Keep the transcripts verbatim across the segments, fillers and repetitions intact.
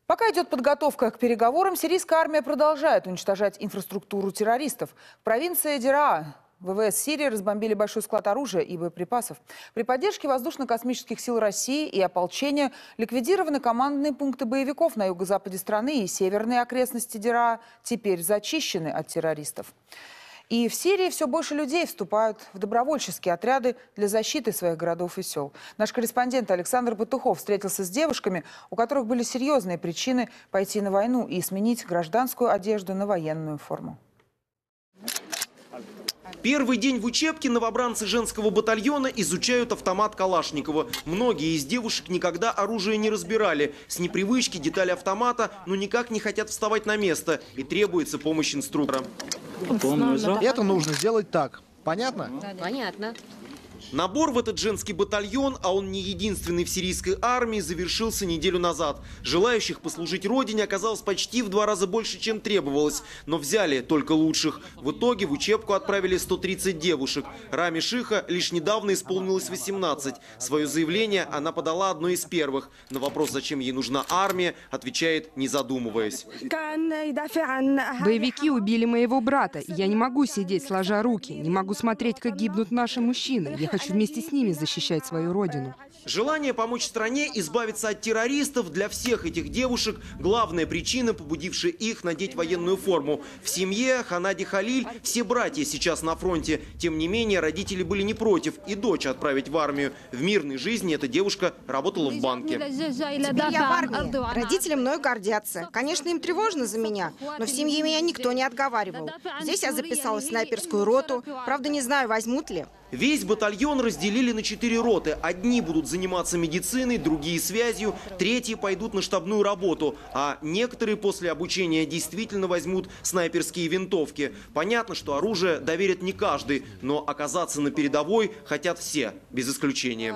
Пока идет подготовка к переговорам, сирийская армия продолжает уничтожать инфраструктуру террористов. В провинции Дераа ВВС Сирии разбомбили большой склад оружия и боеприпасов. При поддержке воздушно-космических сил России и ополчения ликвидированы командные пункты боевиков на юго-западе страны, и северные окрестности Дераа теперь зачищены от террористов. И в Сирии все больше людей вступают в добровольческие отряды для защиты своих городов и сел. Наш корреспондент Александр Батухов встретился с девушками, у которых были серьезные причины пойти на войну и сменить гражданскую одежду на военную форму. Первый день в учебке новобранцы женского батальона изучают автомат Калашникова. Многие из девушек никогда оружие не разбирали. С непривычки детали автомата, но никак не хотят вставать на место. И требуется помощь инструктора. Это нужно сделать так. Понятно? Понятно. Набор в этот женский батальон, а он не единственный в сирийской армии, завершился неделю назад. Желающих послужить родине оказалось почти в два раза больше, чем требовалось. Но взяли только лучших. В итоге в учебку отправили сто тридцать девушек. Раме Шиха лишь недавно исполнилось восемнадцать. Свое заявление она подала одной из первых. На вопрос, зачем ей нужна армия, отвечает, не задумываясь. Боевики убили моего брата. Я не могу сидеть сложа руки. Не могу смотреть, как гибнут наши мужчины. Я хочу вместе с ними защищать свою родину. Желание помочь стране избавиться от террористов для всех этих девушек – главная причина, побудившая их надеть военную форму. В семье Ханади Халиль все братья сейчас на фронте. Тем не менее, родители были не против и дочь отправить в армию. В мирной жизни эта девушка работала в банке. Теперь я в армии. Родители мною гордятся. Конечно, им тревожно за меня, но в семье меня никто не отговаривал. Здесь я записалась в снайперскую роту. Правда, не знаю, возьмут ли. Весь батальон разделили на четыре роты. Одни будут заниматься медициной, другие связью, третьи пойдут на штабную работу. А некоторые после обучения действительно возьмут снайперские винтовки. Понятно, что оружие доверят не каждый, но оказаться на передовой хотят все, без исключения.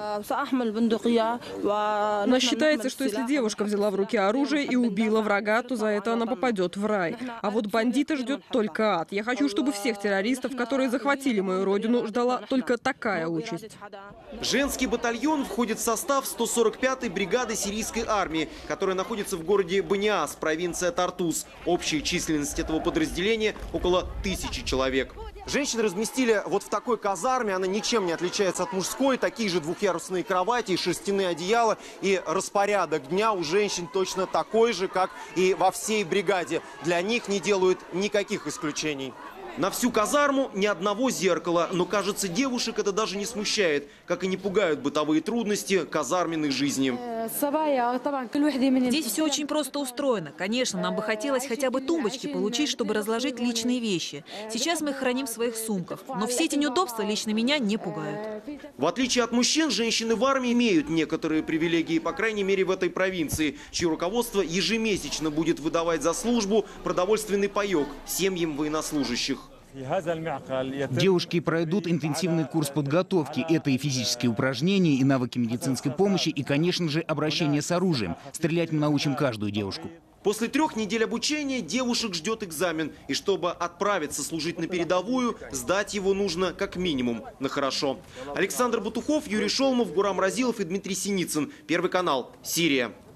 Но считается, что если девушка взяла в руки оружие и убила врага, то за это она попадет в рай. А вот бандита ждет только ад. Я хочу, чтобы всех террористов, которые захватили мою родину, ждала только такая участь. Женский батальон входит в состав сто сорок пятой бригады сирийской армии, которая находится в городе Баниас, провинция Тартус. Общая численность этого подразделения около тысячи человек. Женщин разместили вот в такой казарме. Она ничем не отличается от мужской. Такие же двухъярусные кровати, шерстяные одеяла. И распорядок дня у женщин точно такой же, как и во всей бригаде. Для них не делают никаких исключений. На всю казарму ни одного зеркала, но, кажется, девушек это даже не смущает, как и не пугают бытовые трудности казарменной жизни. Здесь все очень просто устроено. Конечно, нам бы хотелось хотя бы тумбочки получить, чтобы разложить личные вещи. Сейчас мы их храним в своих сумках, но все эти неудобства лично меня не пугают. В отличие от мужчин, женщины в армии имеют некоторые привилегии, по крайней мере в этой провинции, чье руководство ежемесячно будет выдавать за службу продовольственный паёк семьям военнослужащих. Девушки пройдут интенсивный курс подготовки. Это и физические упражнения, и навыки медицинской помощи, и, конечно же, обращение с оружием. Стрелять мы научим каждую девушку. После трех недель обучения девушек ждет экзамен. И чтобы отправиться служить на передовую, сдать его нужно как минимум на хорошо. Александр Батухов, Юрий Шолмов, Гурам Разилов и Дмитрий Синицын. Первый канал. Сирия.